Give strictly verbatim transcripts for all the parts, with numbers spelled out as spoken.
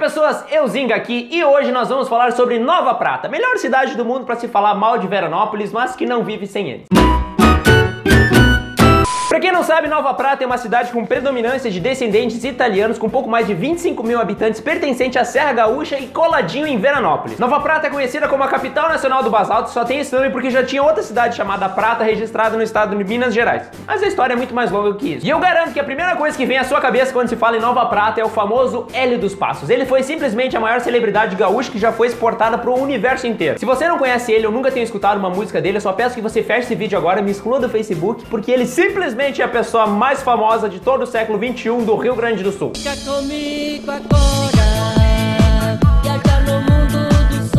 pessoas, eu Zinga aqui e hoje nós vamos falar sobre Nova Prata, melhor cidade do mundo para se falar mal de Veranópolis, mas que não vive sem eles. Pra quem não sabe, Nova Prata é uma cidade com predominância de descendentes italianos, com pouco mais de vinte e cinco mil habitantes, pertencente à Serra Gaúcha e coladinho em Veranópolis. Nova Prata é conhecida como a capital nacional do basalto, só tem esse nome porque já tinha outra cidade chamada Prata registrada no estado de Minas Gerais. Mas a história é muito mais longa que isso. E eu garanto que a primeira coisa que vem à sua cabeça quando se fala em Nova Prata é o famoso Hélio dos Passos. Ele foi simplesmente a maior celebridade gaúcha que já foi exportada pro universo inteiro. Se você não conhece ele ou nunca tenha escutado uma música dele, eu só peço que você feche esse vídeo agora e me exclua do Facebook, porque ele simplesmente é a pessoa mais famosa de todo o século vinte e um do Rio Grande do Sul. Fica comigo agora, viajar no mundo do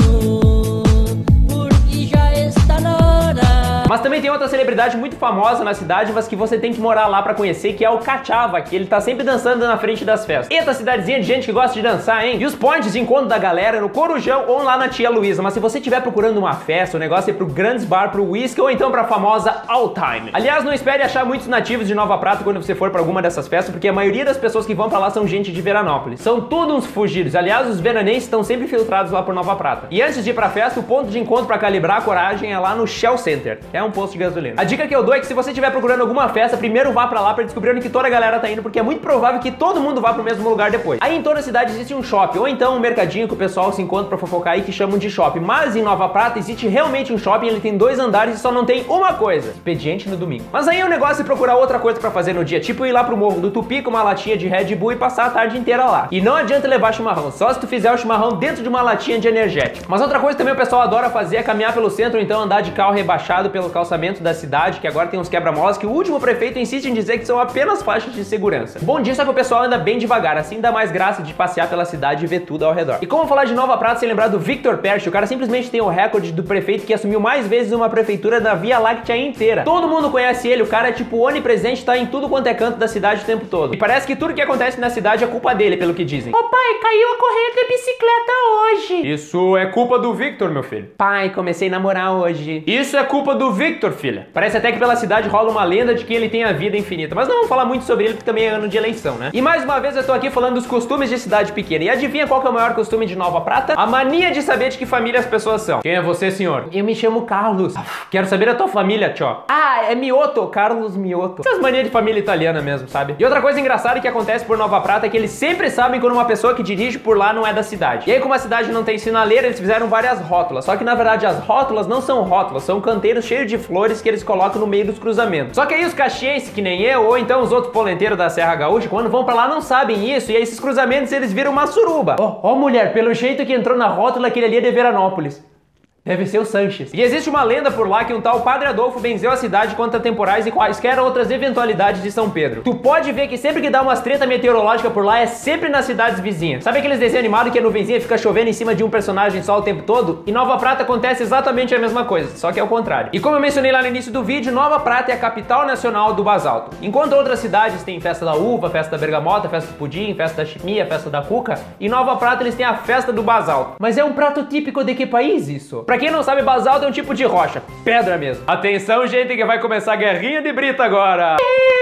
sonho, porque já está na hora. Mas também tem outra celebridade muito famosa na cidade, mas que você tem que morar lá pra conhecer, que é o Cachava, que ele tá sempre dançando na frente das festas. Eita cidadezinha de gente que gosta de dançar, hein? E os pontos de encontro da galera no Corujão ou lá na Tia Luísa. Mas se você estiver procurando uma festa, o negócio é pro Grandes Bar, pro Whisky ou então pra famosa All Time. Aliás, não espere achar muitos nativos de Nova Prata quando você for pra alguma dessas festas, porque a maioria das pessoas que vão pra lá são gente de Veranópolis. São tudo uns fugidos. Aliás, os veranenses estão sempre filtrados lá por Nova Prata. E antes de ir pra festa, o ponto de encontro pra calibrar a coragem é lá no Shell Center, que é um posto de gasolina. A dica que eu dou é que se você estiver procurando alguma festa, primeiro vá pra lá pra descobrir onde que toda a galera tá indo, porque é muito provável que todo mundo vá pro mesmo lugar depois. Aí em toda a cidade existe um shopping, ou então um mercadinho que o pessoal se encontra pra fofocar aí, que chamam de shopping. Mas em Nova Prata existe realmente um shopping, ele tem dois andares e só não tem uma coisa: expediente no domingo. Mas aí o negócio é procurar outra coisa pra fazer no dia, tipo ir lá pro Morro do Tupi com uma latinha de Red Bull e passar a tarde inteira lá. E não adianta levar chimarrão, só se tu fizer o chimarrão dentro de uma latinha de energético. Mas outra coisa também o pessoal adora fazer é caminhar pelo centro, ou então andar de carro rebaixado pelo calçamento da cidade, que agora tem uns quebra-molas que o último prefeito insiste em dizer que são apenas faixas de segurança. Bom disso é que o pessoal anda bem devagar, assim dá mais graça de passear pela cidade e ver tudo ao redor. E como falar de Nova Prata sem lembrar do Victor Perch, o cara simplesmente tem o recorde do prefeito que assumiu mais vezes uma prefeitura da Via Láctea inteira. Todo mundo conhece ele, o cara é tipo onipresente, tá em tudo quanto é canto da cidade o tempo todo. E parece que tudo que acontece na cidade é culpa dele, pelo que dizem. Ô pai, caiu a correia da bicicleta hoje. Isso é culpa do Victor, meu filho. Pai, comecei a namorar hoje. Isso é culpa do Victor, filha. Parece até que pela cidade rola uma lenda de que ele tem a vida infinita, mas não vamos falar muito sobre ele porque também é ano de eleição, né? E mais uma vez eu tô aqui falando dos costumes de cidade pequena. E adivinha qual que é o maior costume de Nova Prata? A mania de saber de que família as pessoas são. Quem é você, senhor? Eu me chamo Carlos. Quero saber da tua família, tchó. Ah, é Mioto, Carlos Mioto. Essas manias de família italiana mesmo, sabe? E outra coisa engraçada que acontece por Nova Prata é que eles sempre sabem quando uma pessoa que dirige por lá não é da cidade. E aí, como a cidade não tem sinaleira, eles fizeram várias rótulas. Só que na verdade as rótulas não são rótulas, são canteiros cheios de flores que eles colocam no meio dos cruzamentos. Só que aí os caxienses, que nem eu, ou então os outros polenteiros da Serra Gaúcha, quando vão pra lá não sabem isso, e aí esses cruzamentos eles viram uma suruba. Ó, oh, oh, mulher, pelo jeito que entrou na rótula, aquele ali é de Veranópolis. Deve ser o Sanches. E existe uma lenda por lá que um tal Padre Adolfo benzeu a cidade contra temporais e quaisquer outras eventualidades de São Pedro. Tu pode ver que sempre que dá umas treta meteorológica por lá é sempre nas cidades vizinhas. Sabe aqueles desenhos animados que a nuvenzinha fica chovendo em cima de um personagem só o tempo todo? Em Nova Prata acontece exatamente a mesma coisa, só que é o contrário. E como eu mencionei lá no início do vídeo, Nova Prata é a capital nacional do basalto. Enquanto outras cidades têm festa da uva, festa da bergamota, festa do pudim, festa da chimia, festa da cuca, em Nova Prata eles têm a festa do basalto. Mas é um prato típico de que país isso? Pra quem não sabe, basalto é um tipo de rocha, pedra mesmo. Atenção, gente, que vai começar a guerrinha de brita agora.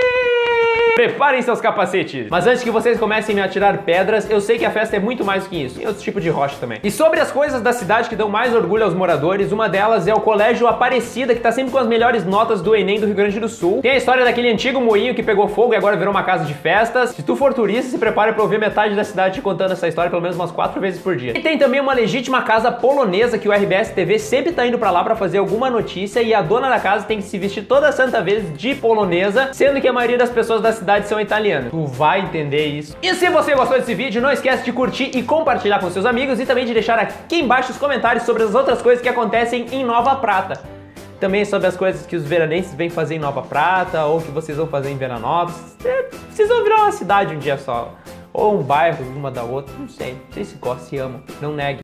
Preparem seus capacetes. Mas antes que vocês comecem a me atirar pedras, eu sei que a festa é muito mais do que isso. Tem outro tipo de rocha também. E sobre as coisas da cidade que dão mais orgulho aos moradores, uma delas é o Colégio Aparecida, que tá sempre com as melhores notas do Enem do Rio Grande do Sul. Tem a história daquele antigo moinho que pegou fogo e agora virou uma casa de festas. Se tu for turista, se prepare pra ouvir metade da cidade te contando essa história pelo menos umas quatro vezes por dia. E tem também uma legítima casa polonesa que o R B S T V sempre tá indo pra lá pra fazer alguma notícia, e a dona da casa tem que se vestir toda santa vez de polonesa, sendo que a maioria das pessoas da cidade são italianas. Tu vai entender isso. E se você gostou desse vídeo, não esquece de curtir e compartilhar com seus amigos, e também de deixar aqui embaixo os comentários sobre as outras coisas que acontecem em Nova Prata. Também sobre as coisas que os veranenses vêm fazer em Nova Prata, ou que vocês vão fazer em Veranópolis. Vocês vão virar uma cidade um dia só. Ou um bairro, uma da outra, não sei. Não sei se gostam, se amam. Não negue.